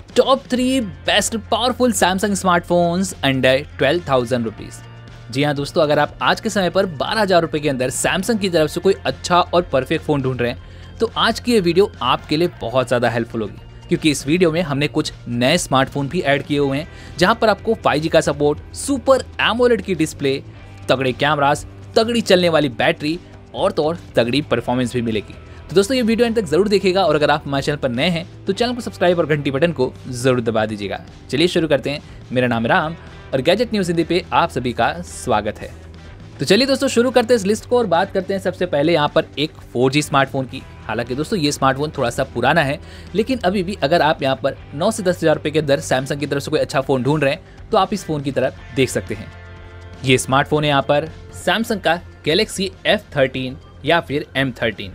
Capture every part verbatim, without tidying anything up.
Top three best powerful Samsung smartphones under twelve thousand rupees. जी हाँ दोस्तों, अगर आप आज के समय पर बारह हजार रुपए के अंदर सैमसंग की तरफ से कोई अच्छा और परफेक्ट फोन ढूंढ रहे हैं तो आज की ये वीडियो आपके लिए बहुत ज़्यादा हेल्पफुल होगी, क्योंकि इस वीडियो में हमने कुछ नए स्मार्टफोन भी ऐड किए हुए हैं जहां पर आपको फाइव जी का सपोर्ट, सुपर एमोलेड की डिस्प्ले, तगड़े कैमरास, तगड़ी चलने वाली बैटरी और तो और तगड़ी परफॉर्मेंस भी मिलेगी। तो दोस्तों ये वीडियो अंत तक जरूर देखिएगा और अगर आप हमारे चैनल पर नए हैं तो चैनल को सब्सक्राइब और घंटी बटन को जरूर दबा दीजिएगा। चलिए शुरू करते हैं। मेरा नाम है राम और गैजेट न्यूज़ हिंदी पे आप सभी का स्वागत है। तो चलिए दोस्तों शुरू करते हैं इस लिस्ट को और बात करते हैं सबसे पहले यहाँ पर एक फोर जी स्मार्टफोन की। हालांकि दोस्तों ये स्मार्टफोन थोड़ा सा पुराना है, लेकिन अभी भी अगर आप यहाँ पर नौ से दस हजार रुपए के अंदर सैमसंग की तरफ से कोई अच्छा फोन ढूंढ रहे हैं तो आप इस फोन की तरफ देख सकते हैं। ये स्मार्टफोन है यहाँ पर सैमसंग का गैलेक्सी एफ थर्टीन या फिर एम थर्टीन।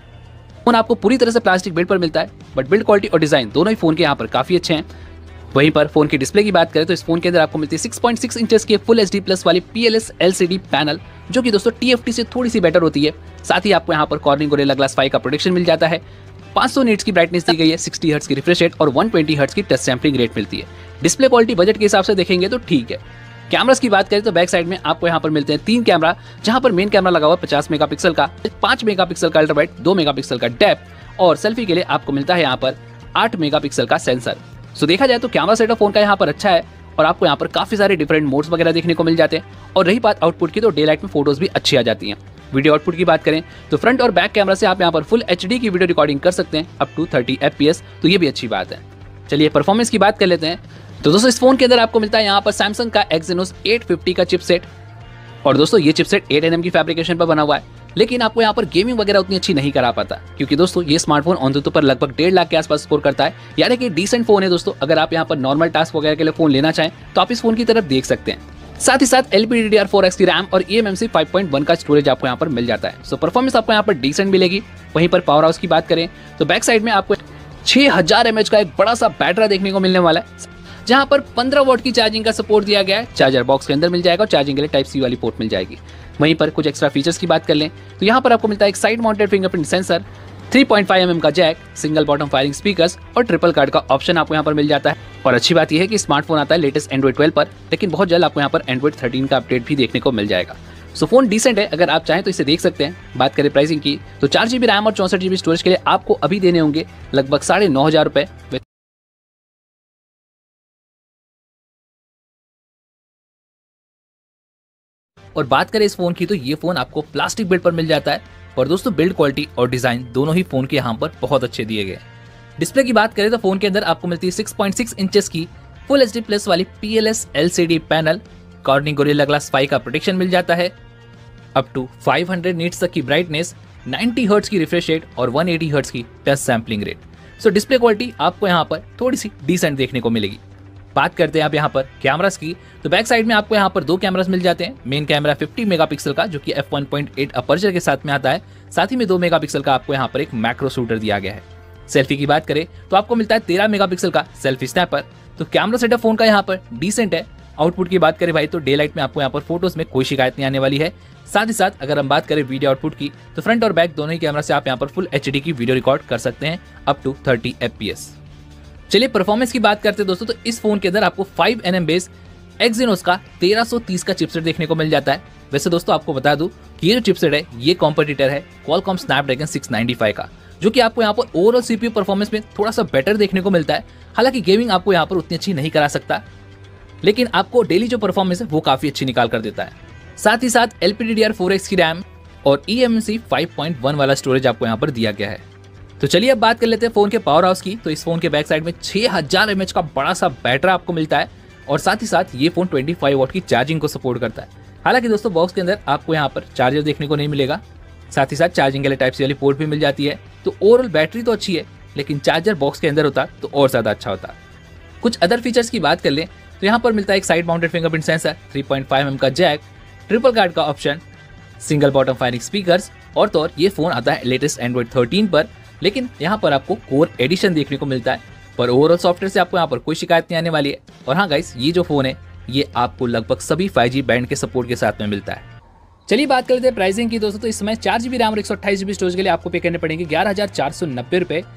फोन आपको पूरी तरह से प्लास्टिक बिल्ड पर मिलता है, बट बिल्ड क्वालिटी और डिजाइन दोनों ही फोन के यहाँ पर काफी अच्छे हैं। वहीं पर फोन की डिस्प्ले की बात करें तो इस फोन के अंदर आपको मिलती है सिक्स पॉइंट सिक्स इंचेस की फुल एचडी प्लस वाली पीएलएस एलसीडी पैनल, जो कि दोस्तों टीएफटी से थोड़ी सी बेटर होती है। साथ ही आपको यहाँ पर कॉर्निंग गोरिल्ला ग्लास फाइव का प्रोटेक्शन मिल जाता है। पाँच सौ नीट्स की ब्राइटनेस दी गई है, सिक्सटी हर्ट्ज की रिफ्रेश रेट और वन ट्वेंटी हर्ट्ज की टच सैंपलिंग रेट मिलती है। डिस्प्ले क्वालिटी बजट के हिसाब से देखेंगे तो ठीक है। कैमरास की बात करें तो बैक साइड में आपको यहाँ पर मिलते हैं तीन कैमरा, जहां पर मेन कैमरा लगा हुआ पचास मेगापिक्सल का, पाँच मेगापिक्सल का अल्ट्रावाइड, दो मेगापिक्सल का डेप्थ और सेल्फी के लिए आपको मिलता है यहाँ पर आठ मेगापिक्सल का सेंसर। सो देखा जाए तो कैमरा सेटअप फोन का यहाँ पर अच्छा है और आपको यहाँ पर काफी सारे डिफरेंट मोड्स वगैरह देखने को मिल जाते हैं। और रही बात आउटपुट की तो डे लाइट में फोटोज भी अच्छी आ जाती हैं। वीडियो आउटपुट की बात करें तो फ्रंट और बैक कैमरा से आप यहाँ पर फुल एचडी की वीडियो रिकॉर्डिंग कर सकते हैं अप टू थर्टी एफपीएस, तो ये भी अच्छी बात है। चलिए परफॉर्मेंस की बात कर लेते हैं। तो दोस्तों इस फोन के अंदर आपको मिलता है यहाँ पर सैमसंग का एक्सिनोस एट फिफ्टी का चिपसेट और दोस्तों ये चिपसेट एट एनएम की फैब्रिकेशन पर बना हुआ है, लेकिन आपको यहाँ पर गेमिंग वगैरह उतनी अच्छी नहीं करा पाता, क्योंकि दोस्तों ये स्मार्टफोन ऑनलाइन पर लगभग डेढ़ लाख के आसपास स्कोर करता है, यानी कि डिसेंट फोन है दोस्तों। अगर आप यहाँ पर नॉर्मल टास्क वगैरह के लिए फोन लेना चाहें तो आप इस फोन की तरफ देख सकते हैं। साथ ही साथ L P D D R four X की रैम और E M M C five point one का स्टोरेज आपको यहाँ पर मिल जाता है। सो परफॉर्मेंस आपको यहाँ पर डिसेंट मिलेगी। वहीं पर पावर हाउस की बात करें तो बैक साइड में आपको छह हजार एमएच का एक बड़ा सा बैटरी देखने को मिलने वाला है, जहां पर पंद्रह वोल्ट की चार्जिंग का सपोर्ट दिया गया है। चार्जर बॉक्स के अंदर मिल जाएगा और चार्जिंग के लिए टाइप सी वाली पोर्ट मिल जाएगी। वहीं पर कुछ एक्स्ट्रा फीचर्स की बात कर लें तो यहाँ पर आपको मिलता है एक side mounted fingerprint sensor, three point five mm का jack, single bottom firing speakers और ट्रिपल कार्ड का ऑप्शन आपको यहाँ पर मिल जाता है। और अच्छी बात यह है कि स्मार्टफोन आता है लेटेस्ट एंड्रॉइड ट्वेल्व पर, लेकिन बहुत जल्द आपको यहाँ पर एंड्रॉइड थर्टीन का अपडेट भी देखने को मिल जाएगा। सो फोन डिसेंट है, अगर आप चाहें तो इसे देख सकते हैं। बात करें प्राइसिंग की तो चार जीबी रैम और चौसठ जीबी स्टोरेज के लिए आपको अभी देने होंगे लगभग साढ़े नौ हजार रुपए। और बात करें इस फोन की तो ये फोन आपको प्लास्टिक बिल्ड पर मिल जाता है और दोस्तों बिल्ड क्वालिटी और डिजाइन दोनों ही फोन के यहाँ पर बहुत अच्छे दिए गए। डिस्प्ले की बात करें तो फोन के अंदर आपको मिलती है सिक्स पॉइंट सिक्स इंचेस की फुल एचडी प्लस वाली PLS LCD panel, Corning Gorilla Glass five का प्रोटेक्शन मिल जाता है, up to five hundred nits तक की ब्राइटनेस, नाइंटी हर्ट्ज की रिफ्रेश रेट और वन एटी हर्ट्ज की touch sampling rate. So display quality आपको यहाँ पर थोड़ी सी डिसेंट देखने को मिलेगी। बात करते हैं आप यहाँ पर कैमरास की तो बैक साइड में आपको यहाँ पर दो कैमरास मिल जाते हैं। मेन कैमरा फिफ्टी मेगापिक्सल का जो कि F one point eight aperture के साथ में आता है, साथ ही में दो मेगापिक्सल का आपको यहाँ पर एक मैक्रो शूटर दिया गया है। सेल्फी की बात करें तो आपको मिलता है तेरह मेगापिक्सल का सेल्फी स्नैपर। तो कैमरा सेटअप फोन का यहाँ पर डिसेंट है। आउटपुट की बात करें भाई तो डे लाइट में आपको यहाँ पर फोटोज में कोई शिकायत नहीं आने वाली है। साथ ही साथ अगर हम बात करें वीडियो आउटपुट की तो फ्रंट और बैक दोनों ही कैमरा से आप यहाँ पर फुल एचडी की वीडियो रिकॉर्ड कर सकते हैं अप टू थर्टी एफपीएस। चलिए परफॉर्मेंस की बात करते हैं दोस्तों तो इस फोन के अंदर आपको फाइव एनएम बेस एक्सिनोस का तेरह सौ तीस का चिपसेट देखने को मिल जाता है। वैसे दोस्तों आपको बता दूं कि ये जो चिपसेट है ये कॉम्पिटिटर है Qualcomm Snapdragon six ninety five का, जो कि आपको यहाँ पर ओवरऑल सीपीयू परफॉर्मेंस में थोड़ा सा बेटर देखने को मिलता है। हालांकि गेमिंग आपको यहाँ पर उतनी अच्छी नहीं करा सकता, लेकिन आपको डेली जो परफॉर्मेंस है वो काफी अच्छी निकाल कर देता है। साथ ही साथ L P D D R four X की रैम और E M M C five point one वाला स्टोरेज आपको यहाँ पर दिया गया है। तो चलिए अब बात कर लेते हैं फोन के पावर हाउस की। तो इस फोन के बैक साइड में छह हजार एमएच का बड़ा सा बैटरी आपको मिलता है और साथ ही साथ ये फोन पच्चीस वॉट की चार्जिंग को सपोर्ट करता है। हालांकि दोस्तों बॉक्स के अंदर आपको यहाँ पर चार्जर देखने को नहीं मिलेगा, साथ ही साथ चार्जिंग के लिए टाइप सी वाली पोर्ट भी मिल जाती है। तो ओवरऑल बैटरी तो अच्छी है, लेकिन चार्जर बॉक्स के अंदर होता तो और ज्यादा अच्छा होता। कुछ अदर फीचर्स की बात कर लें तो यहाँ पर मिलता है एक side mounted fingerprint sensor, three point five mm का जैक, ट्रिपल कार्ड का option, single bottom firing speakers और तो और ये फोन आता है लेटेस्ट एंड्रॉइड थर्टीन पर, लेकिन यहाँ पर आपको कोर एडिशन देखने को मिलता है। पर ओवरऑल सॉफ्टवेयर से आपको यहाँ पर कोई शिकायत नहीं आने वाली है। और हाँ गाइस, ये जो फोन है ये आपको लगभग सभी फाइव जी बैंड के सपोर्ट के साथ में मिलता है। चलिए बात करते हैं प्राइसिंग की दोस्तों। तो इस समय चार जीबी रैम और एक सौ अट्ठाईस जीबी स्टोरेज के लिए आपको पे करने पड़ेंगे ग्यारह हजार चार सौ नब्बे रुपए।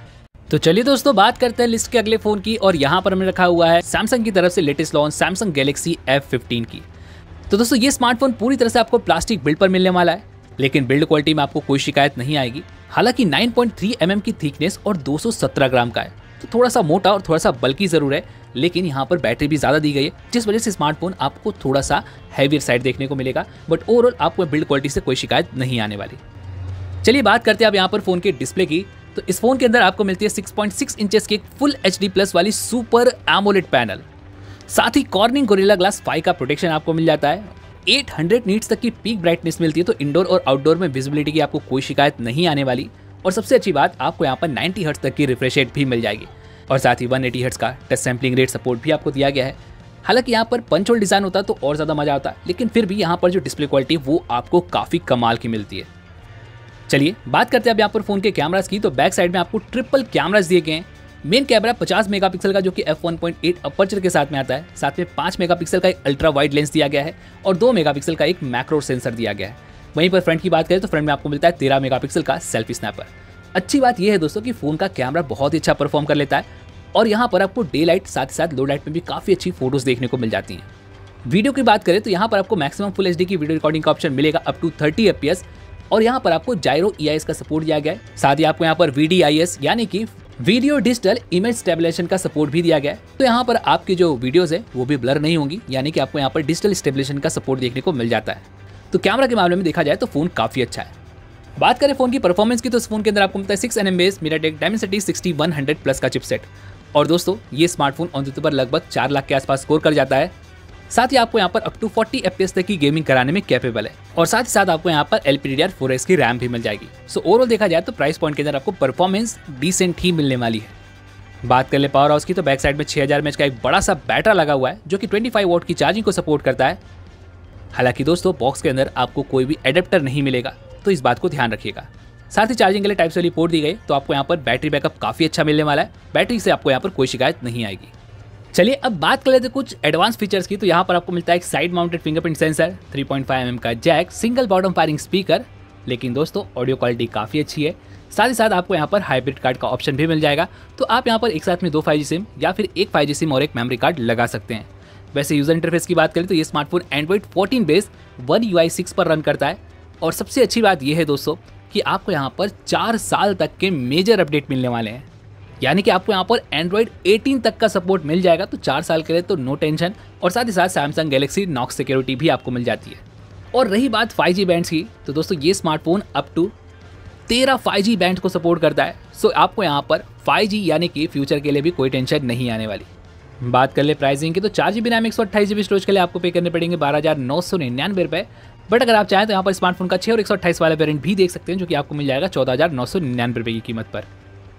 तो चलिए दोस्तों बात करते हैं लिस्ट के अगले फोन की, और यहाँ पर हमने रखा हुआ है सैमसंग की तरफ से latest launch Samsung Galaxy F fifteen की। तो दोस्तों ये स्मार्टफोन पूरी तरह से आपको प्लास्टिक बिल्ड पर मिलने वाला है, लेकिन बिल्ड क्वालिटी में आपको कोई शिकायत नहीं आएगी। हालांकि nine point three M M की थिकनेस और दो सौ सत्रह ग्राम का है, तो थोड़ा सा मोटा और थोड़ा सा बल्कि जरूर है, लेकिन यहाँ पर बैटरी भी ज़्यादा दी गई है, जिस वजह से स्मार्टफोन आपको थोड़ा सा हैवियर साइड देखने को मिलेगा। बट ओवरऑल आपको बिल्ड क्वालिटी से कोई शिकायत नहीं आने वाली। चलिए बात करते हैं अब यहाँ पर फ़ोन के डिस्प्ले की। तो इस फोन के अंदर आपको मिलती है सिक्स पॉइंट सिक्स इंचेस की एक फुल एच डी प्लस वाली सुपर एमोलेड पैनल। साथ ही कॉर्निंग गोरिल्ला ग्लास फाइव का प्रोटेक्शन आपको मिल जाता है। एट हंड्रेड नीट्स तक की पीक ब्राइटनेस मिलती है, तो इंडोर और आउटडोर में विजिबिलिटी की आपको कोई शिकायत नहीं आने वाली। और सबसे अच्छी बात, आपको यहाँ पर नाइंटी हर्ट्ज तक की रिफ्रेश रेट भी मिल जाएगी, और साथ ही वन एटी हर्ट्ज का टच सैम्पलिंग रेट सपोर्ट भी आपको दिया गया है। हालांकि यहाँ पर पंच होल डिजाइन होता तो और ज़्यादा मजा आता, लेकिन फिर भी यहाँ पर जो डिस्प्ले क्वालिटी वो आपको काफ़ी कमाल की मिलती है। चलिए बात करते हैं अब यहाँ पर फोन के कैमरास की। तो बैक साइड में आपको ट्रिपल कैमरास दिए गए हैं। मेन कैमरा पचास मेगापिक्सल का जो कि F one point eight aperture के साथ में आता है, साथ में पाँच मेगापिक्सल का एक अल्ट्रा वाइड लेंस दिया गया है और दो मेगापिक्सल का एक मैक्रो सेंसर दिया गया है। वहीं पर फ्रंट की बात करें तो फ्रंट में आपको मिलता है तेरह मेगापिक्सल का सेल्फी स्नैपर। अच्छी बात यह है दोस्तों कि फोन का कैमरा बहुत ही अच्छा परफॉर्म कर लेता है, और यहाँ पर आपको डे लाइट साथ ही साथ लो लाइट में भी काफ़ी अच्छी फोटोज देखने को मिल जाती हैं। वीडियो की बात करें तो यहाँ पर आपको मैक्सिमम फुल एच डी की वीडियो रिकॉर्डिंग का ऑप्शन मिलेगा up to thirty F P S, और यहाँ पर आपको जायरो ई आई एस का सपोर्ट दिया गया है। साथ ही आपको यहाँ पर वी डी आई एस यानी कि वीडियो डिजिटल इमेज स्टेबलाइजेशन का सपोर्ट भी दिया गया है। तो यहाँ पर आपकी जो वीडियोस है वो भी ब्लर नहीं होंगी, यानी कि आपको यहाँ पर डिजिटल स्टेबलाइजेशन का सपोर्ट देखने को मिल जाता है। तो कैमरा के मामले में देखा जाए तो फोन काफी अच्छा है। बात करें फोन की परफॉर्मेंस की, तो इस फोन के अंदर आपको मिलता है six N M base MediaTek Dimensity sixty one hundred plus का चिपसेट। और दोस्तों ये स्मार्टफोन ऑन पर लगभग चार लाख के आसपास स्कोर कर जाता है। साथ ही आपको यहाँ पर up to forty F P S तक की गेमिंग कराने में कैपेबल है, और साथ ही साथ आपको यहाँ पर L P D D R four X की रैम भी मिल जाएगी। सो ओवरऑल देखा जाए तो प्राइस पॉइंट के अंदर आपको परफॉर्मेंस डिसेंट ही मिलने वाली है। बात कर ले पावर हाउस की, तो बैक साइड में छह हज़ार एम ए एच का एक बड़ा सा बैटरा लगा हुआ है जो कि पच्चीस वॉट की चार्जिंग को सपोर्ट करता है। हालांकि दोस्तों बॉक्स के अंदर आपको कोई भी एडेप्टर नहीं मिलेगा, तो इस बात को ध्यान रखिएगा। साथ ही चार्जिंग के लिए टाइप सी वाली पोर्ट दी गई, तो आपको यहाँ पर बैटरी बैकअप काफी अच्छा मिलने वाला है। बैटरी से आपको यहाँ पर कोई शिकायत नहीं आएगी। चलिए अब बात कर लेते हैं कुछ एडवांस फीचर्स की। तो यहाँ पर आपको मिलता है एक side mounted fingerprint sensor, three point five M M का jack, single bottom firing speaker, लेकिन दोस्तों ऑडियो क्वालिटी काफ़ी अच्छी है। साथ ही साथ आपको यहाँ पर हाइब्रिड कार्ड का ऑप्शन भी मिल जाएगा, तो आप यहाँ पर एक साथ में दो फाइव जी सिम या फिर एक फाइव जी सिम और एक मेमोरी कार्ड लगा सकते हैं। वैसे यूजर इंटरफेस की बात करें तो ये smartphone Android fourteen base One U I six पर रन करता है, और सबसे अच्छी बात यह है दोस्तों कि आपको यहाँ पर चार साल तक के मेजर अपडेट मिलने वाले हैं, यानी कि आपको यहाँ पर एंड्रॉइड एटीन तक का सपोर्ट मिल जाएगा। तो चार साल के लिए तो नो टेंशन, और साथ ही साथ सैमसंग गैलेक्सी नॉक्स सिक्योरिटी भी आपको मिल जाती है। और रही बात फाइव जी बैंड्स की, तो दोस्तों ये स्मार्टफोन अप टू तेरह फाइव जी बैंड को सपोर्ट करता है। सो आपको यहाँ पर फाइव जी यानी कि फ्यूचर के लिए भी कोई टेंशन नहीं आने वाली। बात कर ले प्राइसिंग की, तो चार जी बी रैम एक सौ अट्ठाईस जी बी स्टोरेज के लिए आपको पे करने पड़ेंगे बारह हज़ार नौ सौ निन्यानवे रुपये। बट अगर आप चाहें तो यहाँ पर स्मार्टफोन का छः और एक सौ अट्ठाईस वाला वेरिएंट भी देख सकते हैं, जो कि आपको मिल जाएगा चौदह हज़ार नौ सौ निन्यानवे रुपये की कीमत पर।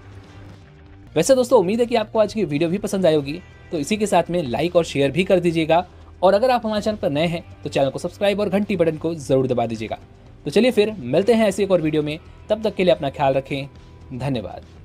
वैसे दोस्तों उम्मीद है कि आपको आज की वीडियो भी पसंद आई होगी, तो इसी के साथ में लाइक और शेयर भी कर दीजिएगा, और अगर आप हमारे चैनल पर नए हैं तो चैनल को सब्सक्राइब और घंटी बटन को जरूर दबा दीजिएगा। तो चलिए फिर मिलते हैं ऐसी एक और वीडियो में, तब तक के लिए अपना ख्याल रखें। धन्यवाद।